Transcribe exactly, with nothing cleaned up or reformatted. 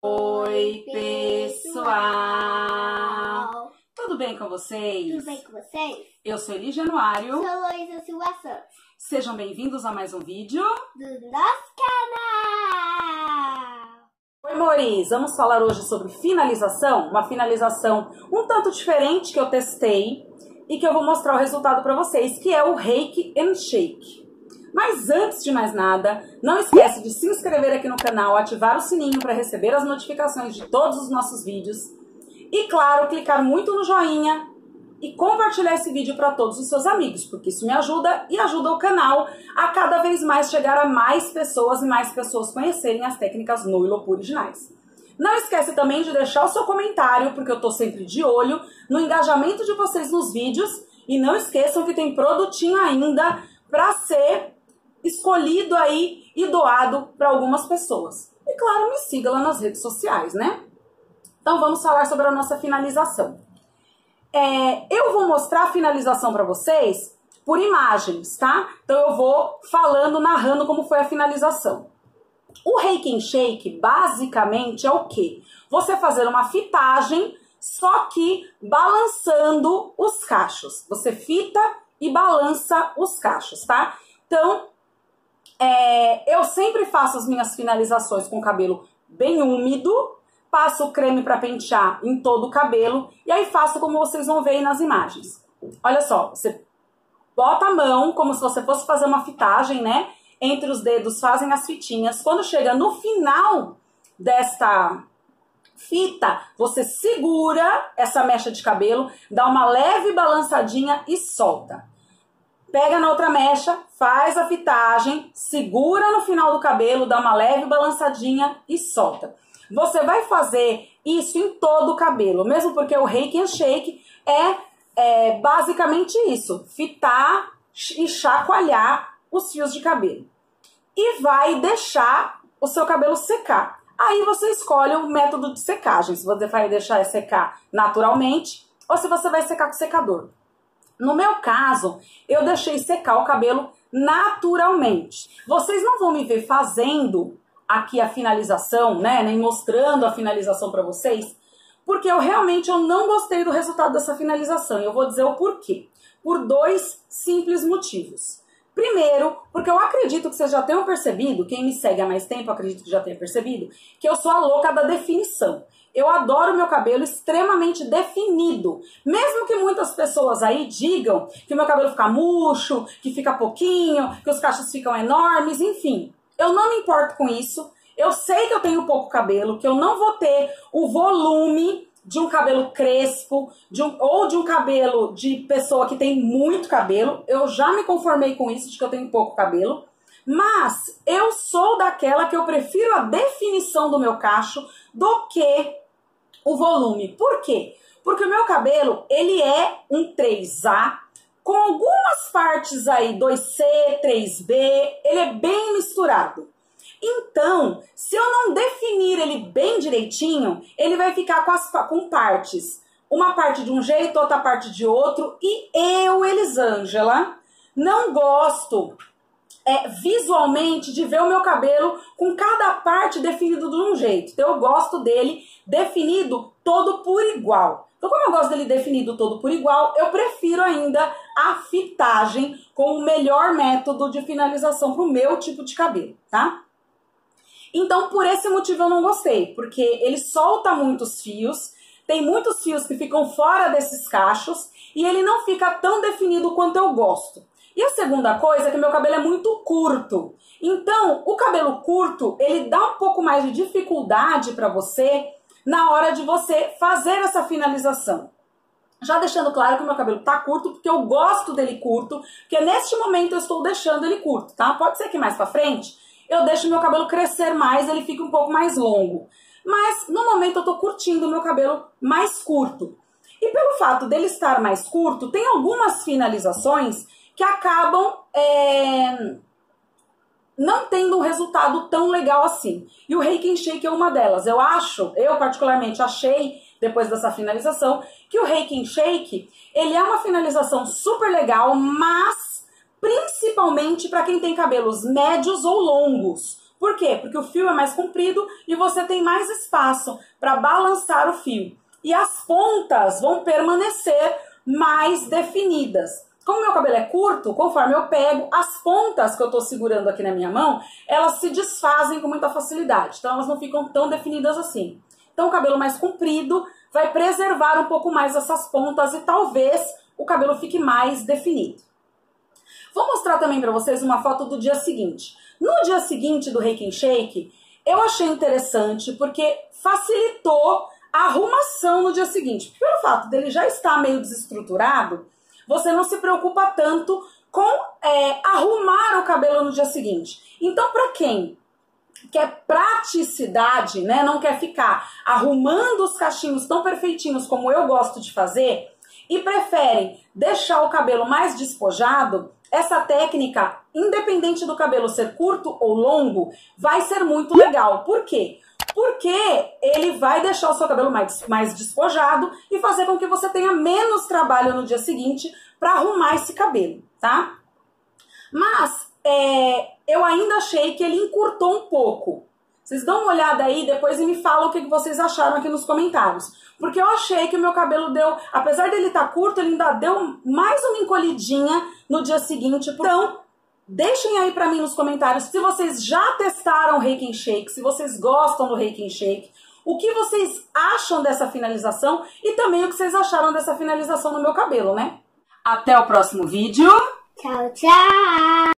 Oi, pessoal! Tudo bem com vocês? Tudo bem com vocês? Eu sou Eli Januário. Sou Luísa Silva Santos. Sejam bem-vindos a mais um vídeo do nosso canal! Oi, amores! Vamos falar hoje sobre finalização, uma finalização um tanto diferente que eu testei e que eu vou mostrar o resultado para vocês, que é o Reiki and Shake. Mas antes de mais nada, não esquece de se inscrever aqui no canal, ativar o sininho para receber as notificações de todos os nossos vídeos e, claro, clicar muito no joinha e compartilhar esse vídeo para todos os seus amigos, porque isso me ajuda e ajuda o canal a cada vez mais chegar a mais pessoas e mais pessoas conhecerem as técnicas no Ilopu originais. Não esquece também de deixar o seu comentário, porque eu estou sempre de olho no engajamento de vocês nos vídeos, e não esqueçam que tem produtinho ainda para ser escolhido aí e doado para algumas pessoas. E claro, me siga lá nas redes sociais, né? Então vamos falar sobre a nossa finalização. É, eu vou mostrar a finalização para vocês por imagens, tá? Então eu vou falando, narrando como foi a finalização. O Reiki and Shake basicamente é o quê? Você fazer uma fitagem, só que balançando os cachos. Você fita e balança os cachos, tá? Então, É, eu sempre faço as minhas finalizações com o cabelo bem úmido, passo o creme para pentear em todo o cabelo e aí faço como vocês vão ver aí nas imagens. Olha só, você bota a mão como se você fosse fazer uma fitagem, né? Entre os dedos fazem as fitinhas. Quando chega no final desta fita, você segura essa mecha de cabelo, dá uma leve balançadinha e solta. Pega na outra mecha, faz a fitagem, segura no final do cabelo, dá uma leve balançadinha e solta. Você vai fazer isso em todo o cabelo, mesmo porque o Reiki and Shake é, é basicamente isso, fitar e chacoalhar os fios de cabelo. E vai deixar o seu cabelo secar. Aí você escolhe o método de secagem, se você vai deixar secar naturalmente ou se você vai secar com secador. No meu caso, eu deixei secar o cabelo naturalmente. Vocês não vão me ver fazendo aqui a finalização, né, nem mostrando a finalização para vocês, porque eu realmente eu não gostei do resultado dessa finalização. E eu vou dizer o porquê. Por dois simples motivos. Primeiro, porque eu acredito que vocês já tenham percebido, quem me segue há mais tempo, eu acredito que já tenha percebido, que eu sou a louca da definição. Eu adoro meu cabelo extremamente definido. Mesmo que muitas pessoas aí digam que o meu cabelo fica murcho, que fica pouquinho, que os cachos ficam enormes, enfim. Eu não me importo com isso. Eu sei que eu tenho pouco cabelo, que eu não vou ter o volume de um cabelo crespo, de um, ou de um cabelo de pessoa que tem muito cabelo. Eu já me conformei com isso, de que eu tenho pouco cabelo. Mas eu sou daquela que eu prefiro a definição do meu cacho do que o volume. Por quê? Porque o meu cabelo, ele é um três A, com algumas partes aí, dois C, três B, ele é bem misturado. Então, se eu não definir ele bem direitinho, ele vai ficar com, as, com partes. Uma parte de um jeito, outra parte de outro. E eu, Elisângela, não gosto é, visualmente de ver o meu cabelo com cada parte definido de um jeito. Então, eu gosto dele definido todo por igual. Então, como eu gosto dele definido todo por igual, eu prefiro ainda a fitagem como o melhor método de finalização para o meu tipo de cabelo, tá? Então, por esse motivo eu não gostei, porque ele solta muitos fios, tem muitos fios que ficam fora desses cachos e ele não fica tão definido quanto eu gosto. E a segunda coisa é que meu cabelo é muito curto. Então, o cabelo curto, ele dá um pouco mais de dificuldade para você na hora de você fazer essa finalização. Já deixando claro que o meu cabelo tá curto, porque eu gosto dele curto, porque neste momento eu estou deixando ele curto, tá? Pode ser que mais pra frente eu deixe o meu cabelo crescer mais, ele fique um pouco mais longo. Mas no momento eu tô curtindo o meu cabelo mais curto. E pelo fato dele estar mais curto, tem algumas finalizações que acabam é, não tendo um resultado tão legal assim. E o Reiki and Shake é uma delas. Eu acho, eu particularmente achei, depois dessa finalização, que o Reiki and Shake, ele é uma finalização super legal, mas principalmente para quem tem cabelos médios ou longos. Por quê? Porque o fio é mais comprido e você tem mais espaço para balançar o fio. E as pontas vão permanecer mais definidas. Como meu cabelo é curto, conforme eu pego, as pontas que eu estou segurando aqui na minha mão, elas se desfazem com muita facilidade. Então elas não ficam tão definidas assim. Então o cabelo mais comprido vai preservar um pouco mais essas pontas e talvez o cabelo fique mais definido. Vou mostrar também para vocês uma foto do dia seguinte. No dia seguinte do Rake and Shake, eu achei interessante porque facilitou a arrumação no dia seguinte. Pelo fato dele já estar meio desestruturado, você não se preocupa tanto com é, arrumar o cabelo no dia seguinte. Então, para quem quer praticidade, né, não quer ficar arrumando os cachinhos tão perfeitinhos como eu gosto de fazer e preferem deixar o cabelo mais despojado, essa técnica, independente do cabelo ser curto ou longo, vai ser muito legal. Por quê? Porque ele vai deixar o seu cabelo mais, mais despojado e fazer com que você tenha menos trabalho no dia seguinte para arrumar esse cabelo, tá? Mas é, eu ainda achei que ele encurtou um pouco. Vocês dão uma olhada aí depois e me falam o que vocês acharam aqui nos comentários. Porque eu achei que o meu cabelo deu, apesar dele estar curto, ele ainda deu mais uma encolhidinha no dia seguinte. Então, deixem aí pra mim nos comentários se vocês já testaram o Rake and Shake, se vocês gostam do Rake and Shake, o que vocês acham dessa finalização e também o que vocês acharam dessa finalização no meu cabelo, né? Até o próximo vídeo. Tchau, tchau.